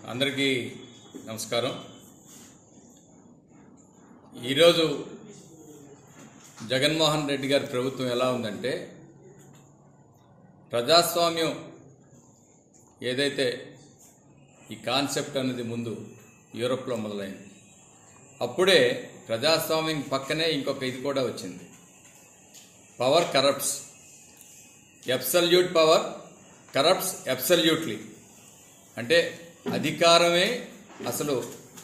అందరికీ నమస్కారం। ఈరోజు జగన్మోహన్ రెడ్డి గారి ప్రభుత్వం ఎలా ఉందంటే, ప్రజాస్వామ్యం ఏదైతే ఈ కాన్సెప్ట్ అనేది ముందు యూరోప్లో మొదలైంది, అప్పుడే ప్రజాస్వామ్యం పక్కనే ఇంకొక ఇది కూడా వచ్చింది, power corrupts, absolute power corrupts absolutely. అంటే అధికారమే అసలు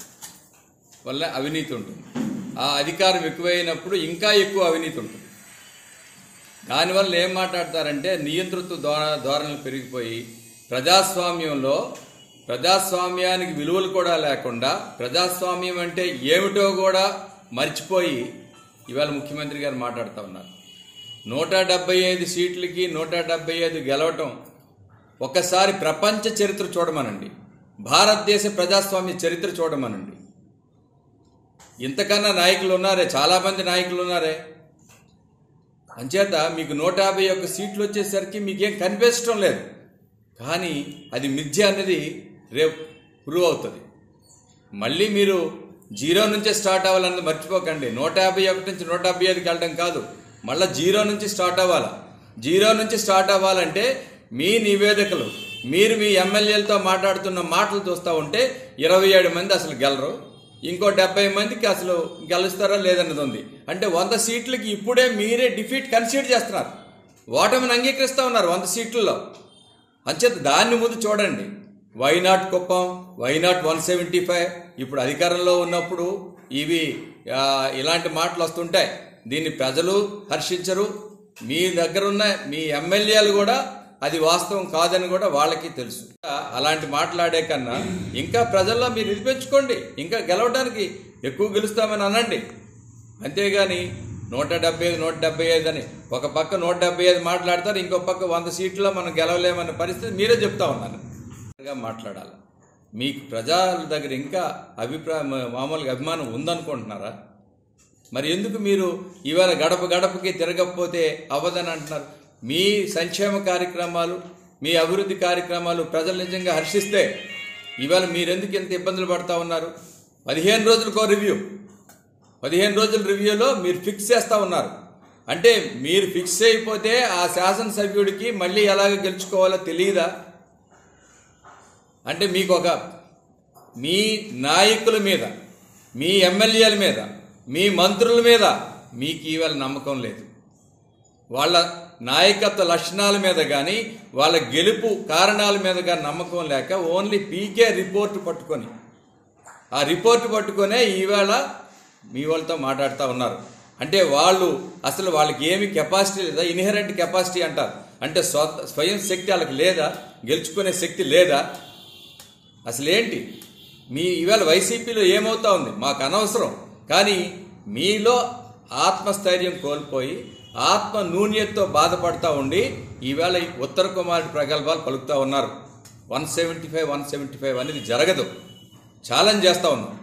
వల్ల అవినీతి ఉంటుంది, ఆ అధికారం ఎక్కువైనప్పుడు ఇంకా ఎక్కువ అవినీతి ఉంటుంది। దానివల్ల ఏం మాట్లాడతారంటే నియంతృత్వ ధోరణులు పెరిగిపోయి ప్రజాస్వామ్యంలో ప్రజాస్వామ్యానికి విలువలు కూడా లేకుండా ప్రజాస్వామ్యం అంటే ఏమిటో కూడా మర్చిపోయి ఇవాళ ముఖ్యమంత్రి గారు మాట్లాడుతూ ఉన్నారు। 175 సీట్లకి 175 గెలవటం ఒక్కసారి ప్రపంచ చరిత్ర చూడమనండి, భారతదేశ ప్రజాస్వామ్య చరిత్ర చూడమనండి। ఇంతకన్నా నాయకులు ఉన్నారే, చాలామంది నాయకులు ఉన్నారే। అంచేత మీకు 151 సీట్లు వచ్చేసరికి మీకేం కనిపించడం లేదు, కానీ అది మిథ్య అనేది రేపు ప్రూవ్ అవుతుంది। మళ్ళీ మీరు 0 నుంచే స్టార్ట్ అవ్వాలన్నది మర్చిపోకండి। 151 నుంచి 175కి వెళ్ళడం కాదు, మళ్ళీ 0 నుంచి స్టార్ట్ అవ్వాలి। 0 నుంచి స్టార్ట్ అవ్వాలంటే మీ నివేదికలు, మీరు మీ ఎమ్మెల్యేలతో మాట్లాడుతున్న మాటలు చూస్తూ ఉంటే 27 మంది అసలు గెలరు, ఇంకో 70 మందికి అసలు గెలుస్తారా లేదన్నది ఉంది। అంటే 100 సీట్లకి ఇప్పుడే మీరే డిఫీట్ కన్సిడర్ చేస్తున్నారు, ఓటమిని అంగీకరిస్తూ ఉన్నారు 100 సీట్లలో। అంచేత దాన్ని ముందు చూడండి। వైనాట్ కుప్పం, వైనాట్ 175, ఇప్పుడు అధికారంలో ఉన్నప్పుడు ఇవి ఇలాంటి మాటలు వస్తుంటాయి, దీన్ని ప్రజలు హర్షించరు, మీ దగ్గర ఉన్న మీ ఎమ్మెల్యేలు కూడా అది వాస్తవం కాదని కూడా వాళ్ళకి తెలుసు। అలాంటి మాట్లాడే కన్నా ఇంకా ప్రజల్లో మీరు నిలిపించుకోండి, ఇంకా గెలవడానికి ఎక్కువ గెలుస్తామని అనండి, అంతేగాని 175 175 అని ఒక పక్క 175 మాట్లాడతారు, ఇంకో పక్క 100 సీట్లలో మనం గెలవలేమన్న పరిస్థితి మీరే చెప్తా ఉన్నారు। మాట్లాడాలి, మీకు ప్రజల దగ్గర ఇంకా మామూలుగా అభిమానం ఉందనుకుంటున్నారా? మరి ఎందుకు మీరు ఇవాళ గడప గడపకి తిరగకపోతే అవ్వదని అంటున్నారు? మీ సంక్షేమ కార్యక్రమాలు, మీ అభివృద్ధి కార్యక్రమాలు ప్రజలు నిజంగా హర్షిస్తే ఇవాళ మీరెందుకు ఎంత ఇబ్బందులు పడతా ఉన్నారు? 15 రోజులకో రివ్యూ, 15 రోజుల రివ్యూలో మీరు ఫిక్స్ చేస్తూ ఉన్నారు। అంటే మీరు ఫిక్స్ అయిపోతే ఆ శాసనసభ్యుడికి మళ్ళీ ఎలాగ గెలుచుకోవాలో తెలియదా? అంటే మీకు మీ నాయకుల మీద, మీ ఎమ్మెల్యేల మీద, మీ మంత్రుల మీద మీకు ఇవాళ నమ్మకం లేదు, వాళ్ళ నాయకత్వ లక్షణాల మీద కానీ వాళ్ళ గెలుపు కారణాల మీద కానీ నమ్మకం లేక ఓన్లీ పీకే రిపోర్ట్ పట్టుకొని, ఆ రిపోర్ట్ పట్టుకొనే ఈవేళ మీ వాళ్ళతో మాట్లాడుతూ ఉన్నారు। అంటే వాళ్ళు అసలు వాళ్ళకి ఏమి కెపాసిటీ లేదా, ఇన్హెరెంట్ కెపాసిటీ అంటారు, అంటే స్వయం శక్తి వాళ్ళకి లేదా, గెలుచుకునే శక్తి లేదా? అసలు ఏంటి మీ ఇవాళ వైసీపీలో ఏమవుతా ఉంది మాకు అనవసరం, కానీ మీలో ఆత్మస్థైర్యం కోల్పోయి ఆత్మ నూన్యతతో బాధపడతా ఉండి ఈవేళ ఉత్తర కుమారుడి ప్రగల్భాలు పలుకుతూ ఉన్నారు। 175 175 అనేది జరగదు, ఛాలెంజ్ చేస్తూ ఉన్నాం।